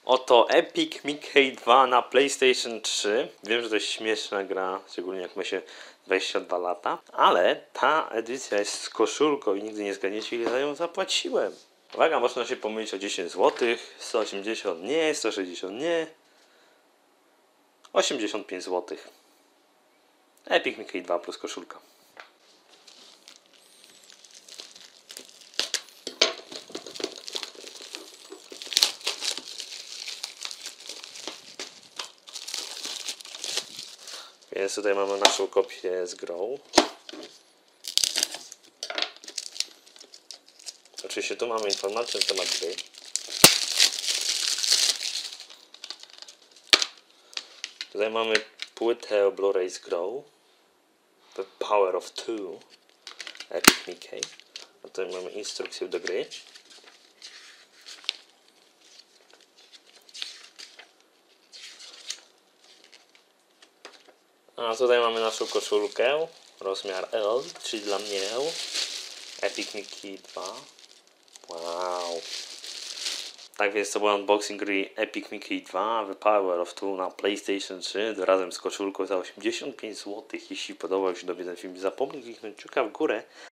Oto Epic Mickey 2 na PlayStation 3. Wiem, że to jest śmieszna gra, szczególnie jak ma się 22 lata, ale ta edycja jest z koszulką i nigdy nie zgadniecie, ile za nią zapłaciłem. Uwaga, można się pomylić o 10 zł, 180 nie, 160 nie, 85 zł. Epic Mickey 2 plus koszulka. Więc tutaj mamy naszą kopię z grą. Oczywiście tu mamy informację na temat gry. Tutaj mamy płytę Blu-ray z grą. The Power of Two. Epic Mickey. A tutaj mamy instrukcję do gry. A tutaj mamy naszą koszulkę. Rozmiar L, czyli dla mnie. Epic Mickey 2. Wow. Tak więc to był unboxing gry Epic Mickey 2 The Power of Two na PlayStation 3 razem z koszulką za 85 zł. Jeśli podobał się Tobie ten film, zapomnij kliknąć kciuka w górę.